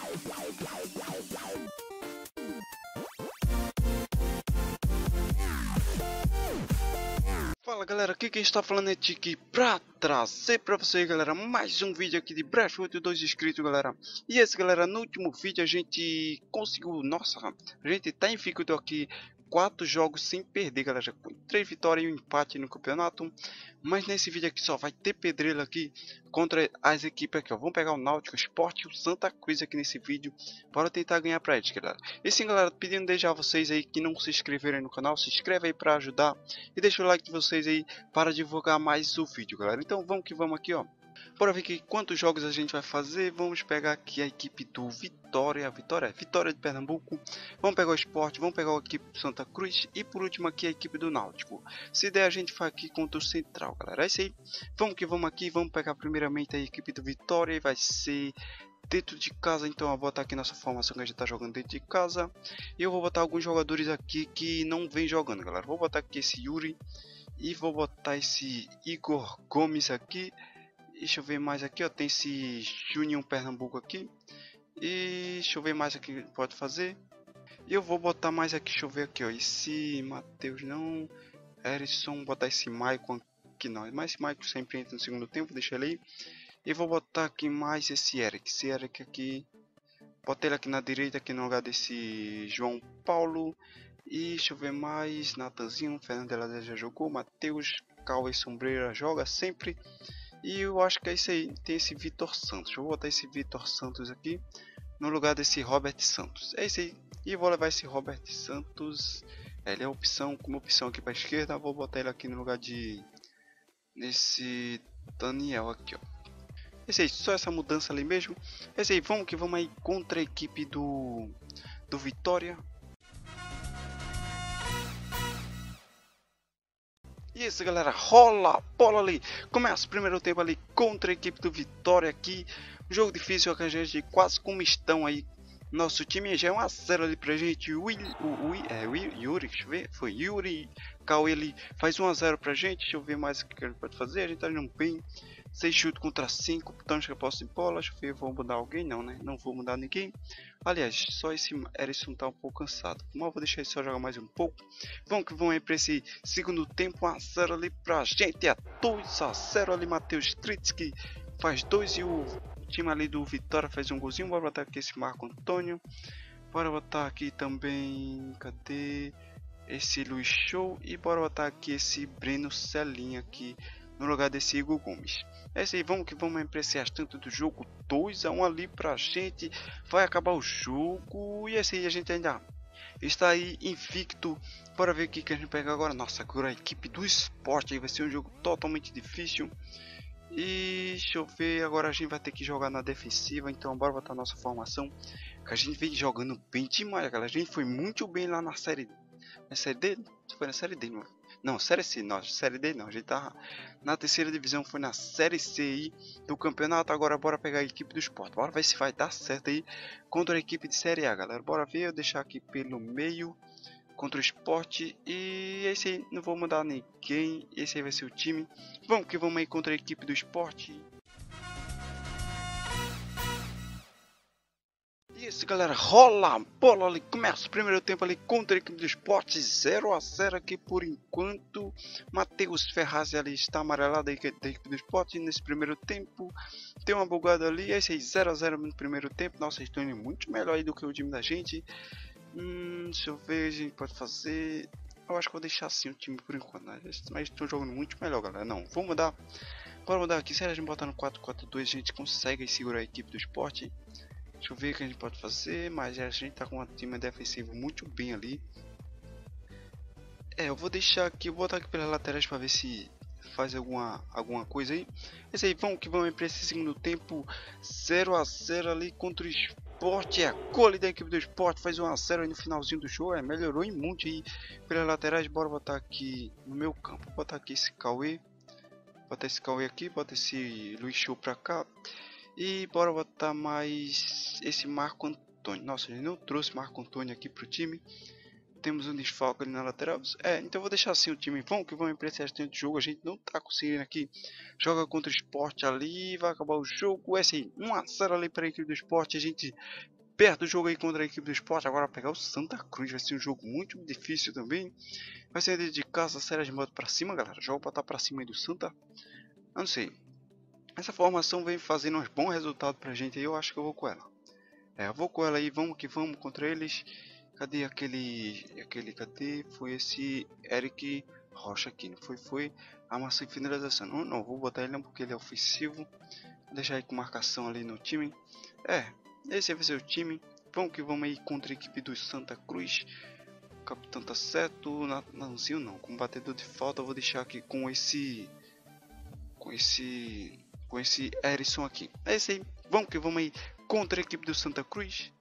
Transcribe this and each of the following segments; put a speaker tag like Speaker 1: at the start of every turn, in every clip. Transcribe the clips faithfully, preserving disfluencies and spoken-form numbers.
Speaker 1: Fala galera, aqui quem está falando é Tiki pra trazer pra vocês, galera, mais um vídeo aqui de Breathwood, dois inscritos, galera. E esse, galera, no último vídeo a gente conseguiu, nossa, a gente tá invicto aqui, quatro jogos sem perder, galera, com três vitórias e um empate no campeonato. Mas nesse vídeo aqui só vai ter pedreiro aqui contra as equipes aqui, ó. Vamos pegar o Náutico, o Sport e o Santa Cruz aqui nesse vídeo, para tentar ganhar pra eles, galera. E sim, galera, pedindo desde já a vocês aí que não se inscreverem no canal, se inscreve aí pra ajudar. E deixa o like de vocês aí para divulgar mais o vídeo, galera. Então vamos que vamos aqui, ó. Bora ver aqui quantos jogos a gente vai fazer. Vamos pegar aqui a equipe do Vitória. Vitória, Vitória de Pernambuco. Vamos pegar o Sport, vamos pegar a equipe do Santa Cruz. E por último aqui a equipe do Náutico. Se der a gente faz aqui contra o Central, galera. É isso aí. Vamos que vamos aqui. Vamos pegar primeiramente a equipe do Vitória. E vai ser dentro de casa, então eu vou botar aqui nossa formação que a gente tá jogando dentro de casa. E eu vou botar alguns jogadores aqui que não vem jogando, galera. Vou botar aqui esse Yuri. E vou botar esse Igor Gomes aqui. Deixa eu ver mais aqui, ó. Tem esse Junior Pernambuco aqui. E deixa eu ver mais aqui que pode fazer. E eu vou botar mais aqui, deixa eu ver aqui, ó. Esse Matheus não. Erison, botar esse Maicon aqui não. Mas esse Maicon sempre entra no segundo tempo, deixa ele aí. E vou botar aqui mais esse Eric. Esse Eric aqui. Botei ele aqui na direita, aqui no lugar desse João Paulo. E deixa eu ver mais. Natanzinho, Fernando Deladeira já jogou. Matheus, Cauê Sombreira joga sempre. E eu acho que é isso aí. Tem esse Vitor Santos. Eu vou botar esse Vitor Santos aqui no lugar desse Robert Santos. É isso aí. E vou levar esse Robert Santos. Ele é a opção, como opção aqui para a esquerda. Vou botar ele aqui no lugar de nesse Daniel aqui, ó. É isso aí. Só essa mudança ali mesmo. É isso aí. Vamos que vamos aí contra a equipe do do Vitória. E isso, galera, rola a bola ali. Começa o primeiro tempo ali contra a equipe do Vitória aqui. Um jogo difícil que a gente quase como estão aí. Nosso time já é um a zero ali pra gente. O, Will, o, o é, o Yuri, deixa eu ver. Foi Yuri. Cauê ele faz um a zero pra gente. Deixa eu ver mais o que ele pode fazer. A gente tá indo bem. seis chutes contra cinco. Portanto, que eu posso de bola. Deixa eu ver. Vou mudar alguém? Não, né? Não vou mudar ninguém. Aliás, só esse Erison tá um pouco cansado. Mas eu vou deixar ele só jogar mais um pouco. Vamos que vamos aí pra esse segundo tempo. um a zero ali pra gente. É dois a zero ali. Matheus Tritsky faz dois. E o time ali do Vitória faz um golzinho. Bora botar aqui esse Marco Antônio. Bora botar aqui também. Cadê? Esse Luiz Show. E bora botar aqui esse Breno Celinha aqui no lugar desse Igor Gomes. É isso aí, vamos que vamos para esse restante do jogo. dois a um ali pra gente. Vai acabar o jogo. E é isso aí, a gente ainda está aí invicto. Bora ver o que, que a gente pega agora. Nossa, agora a equipe do Sport aí vai ser um jogo totalmente difícil. E deixa eu ver, agora a gente vai ter que jogar na defensiva. Então bora botar a nossa formação, que a gente vem jogando bem demais, galera. A gente foi muito bem lá na série. Na série D? Foi na série D, mano. Não, série C, não, série D não, a gente tá na terceira divisão, foi na série C aí do campeonato. Agora bora pegar a equipe do Sport, bora ver se vai dar certo aí contra a equipe de série A, galera. Bora ver, eu deixar aqui pelo meio contra o Sport. E esse aí, não vou mandar ninguém, esse aí vai ser o time. Vamos que vamos aí contra a equipe do Sport. Isso, galera, rola a bola ali, começa o primeiro tempo ali contra a equipe do Sport, zero a zero aqui por enquanto. Matheus Ferraz ali está amarelado da equipe do Sport nesse primeiro tempo. Tem uma bugada ali, é isso aí, zero a zero no primeiro tempo. Nossa, estão indo muito melhor aí do que o time da gente. Hum, deixa eu ver, a gente pode fazer. Eu acho que vou deixar assim o time por enquanto, né? Mas estão jogando muito melhor, galera. Não, vou mudar. Bora mudar aqui, se a gente botar no quatro quatro dois, a gente consegue segurar a equipe do Sport. Deixa eu ver o que a gente pode fazer, mas a gente tá com um time defensivo muito bem ali. É, eu vou deixar aqui, vou botar aqui pelas laterais para ver se faz alguma, alguma coisa aí. Esse aí, vamos que vamos para esse segundo tempo, zero a zero ali contra o Sport. É a cole da equipe do Sport, faz um a zero aí no finalzinho do jogo. É, melhorou em muito aí pelas laterais. Bora botar aqui no meu campo, vou botar aqui esse Cauê. Botar esse Cauê aqui, botar esse Luiz Show pra cá. E bora botar mais esse Marco Antônio. Nossa, ele não trouxe Marco Antônio aqui pro time. Temos um desfalque ali na lateral. É, então eu vou deixar assim o time. Vamos que vamos para esse restante de jogo. A gente não tá conseguindo aqui. Joga contra o Sport ali. Vai acabar o jogo. É assim, um a zero ali para a equipe do Sport. A gente perde o jogo aí contra a equipe do Sport. Agora pegar o Santa Cruz. Vai ser um jogo muito difícil também. Vai ser de casa, série de modo para cima, galera. Joga para estar para cima aí do Santa. Eu não sei. Essa formação vem fazendo uns bons resultados pra gente aí. Eu acho que eu vou com ela. É, eu vou com ela aí. Vamos que vamos contra eles. Cadê aquele, aquele, cadê? Foi esse Eric Rocha aqui, não foi? Foi a maçã e finalização. Não, não, vou botar ele não porque ele é ofensivo. Vou deixar aí com marcação ali no time. É, esse vai ser o time. Vamos que vamos aí contra a equipe do Santa Cruz. O capitão tá certo. Nanzinho não, com batedor de falta eu vou deixar aqui com esse... Com esse... Com esse Erison aqui. É esse aí. Vamos que vamos aí contra a equipe do Santa Cruz.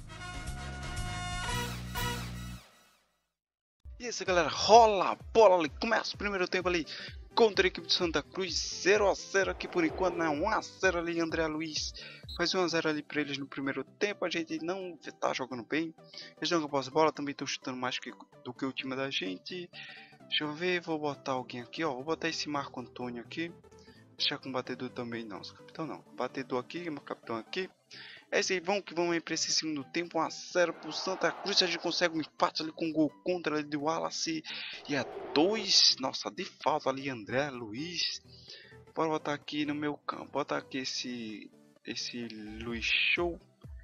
Speaker 1: E isso, galera, rola a bola ali, começa o primeiro tempo ali contra a equipe de Santa Cruz, zero a zero aqui por enquanto, né? um a zero ali, André Luiz faz um a zero ali para eles no primeiro tempo. A gente não tá jogando bem, eles jogam após bola, também estão chutando mais que, do que o time da gente. Deixa eu ver, vou botar alguém aqui, ó, vou botar esse Marco Antônio aqui, deixar com batedor também, não, capitão não, batedor aqui, meu capitão aqui. É isso aí, vamos que vamos aí para esse segundo tempo, um a zero pro Santa Cruz. A gente consegue um empate ali com um gol contra ali do Wallace. E a dois, nossa, de falta ali, André Luiz. Bora botar aqui no meu campo, botar aqui esse, esse Luiz Show.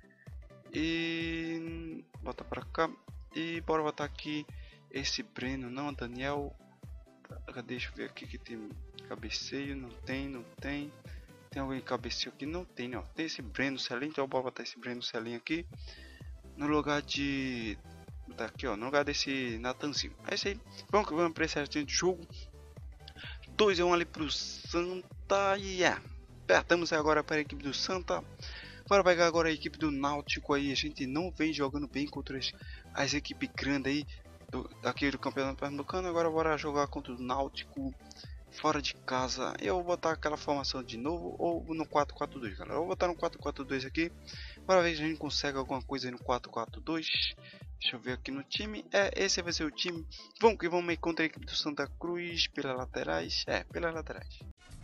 Speaker 1: E bota pra cá. E bora botar aqui esse Breno, não, Daniel. Deixa eu ver aqui que tem cabeceio, não tem, não tem. Tem alguém cabeceio aqui? Não tem, não. Tem esse Breno Celinho, então eu vou botar esse Breno Celinho aqui. No lugar de... Tá aqui, ó. No lugar desse Natanzinho. É isso aí. Vamos que vamos para esse de jogo. dois a um ali pro Santa. E yeah. Apertamos agora para a equipe do Santa. Bora pegar agora a equipe do Náutico aí. A gente não vem jogando bem contra as, as equipes grandes aí. Do, daqui do Campeonato Pernambucano. Agora bora jogar contra o Náutico. Fora de casa, eu vou botar aquela formação de novo ou no quatro quatro dois, galera. Eu vou botar no quatro quatro dois aqui para ver se a gente consegue alguma coisa aí no quatro quatro dois. Deixa eu ver aqui no time. É, esse vai ser o time. Vamos que vamos aí contra a equipe do Santa Cruz pelas laterais. É, pelas laterais.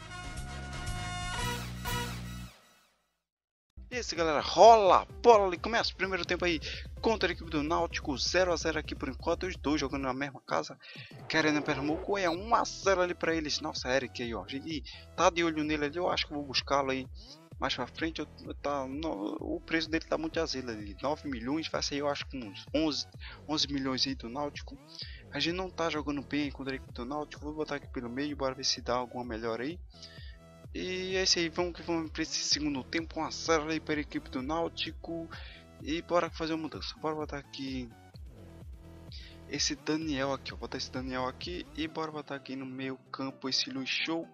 Speaker 1: E esse, galera, rola a bola ali, começa o primeiro tempo aí contra a equipe do Náutico, zero a zero aqui por enquanto, os dois jogando na mesma casa, querendo Pernambuco, é um a zero ali pra eles. Nossa, Eric aí, ó, a gente tá de olho nele ali, eu acho que vou buscá-lo aí mais pra frente. Eu, tá, no, o preço dele tá muito azedo ali, nove milhões, vai sair eu acho com uns onze, onze milhões aí do Náutico. A gente não tá jogando bem contra a equipe do Náutico, vou botar aqui pelo meio, bora ver se dá alguma melhor aí. E é isso aí, vamos que vamos para esse segundo tempo, uma série aí para a equipe do Náutico. E bora fazer uma mudança, bora botar aqui esse Daniel aqui, ó, botar esse Daniel aqui. E bora botar aqui no meio campo esse Luiz Show.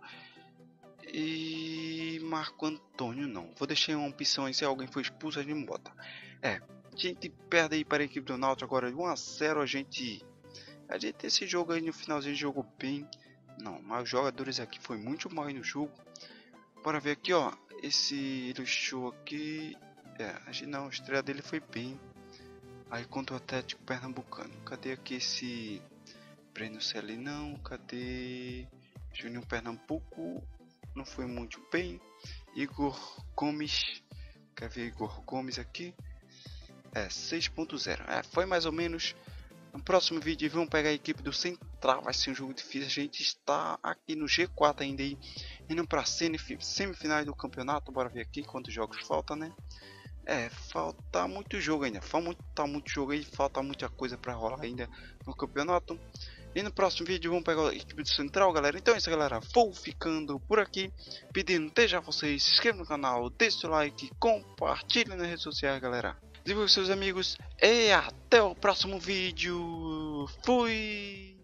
Speaker 1: E Marco Antônio não, vou deixar uma opção aí, se alguém for expulso a gente bota. É, a gente perde aí para a equipe do Náutico agora de um a zero, a gente... A gente esse jogo aí no finalzinho jogou bem. Não, mas os jogadores aqui foi muito mal aí no jogo. Bora ver aqui, ó, esse Show aqui, é, a gente não, a estreia dele foi bem. Aí contra o Atlético Pernambucano, cadê aqui esse Breno Celi não, cadê Júnior Pernambuco, não foi muito bem. Igor Gomes, quer ver Igor Gomes aqui, é, seis ponto zero, é, foi mais ou menos. No próximo vídeo vamos pegar a equipe do Central, vai ser um jogo difícil, a gente está aqui no G quatro ainda aí, indo para semifinais do campeonato. Bora ver aqui quantos jogos falta, né? É, falta muito jogo ainda, falta muito, tá muito jogo aí, falta muita coisa para rolar ainda no campeonato. E no próximo vídeo vamos pegar a equipe do Central, galera. Então é isso, galera, vou ficando por aqui, pedindo desde já vocês, se inscrevam no canal, deixe o like, compartilhem nas redes sociais, galera. Divulgue seus amigos e até o próximo vídeo. Fui!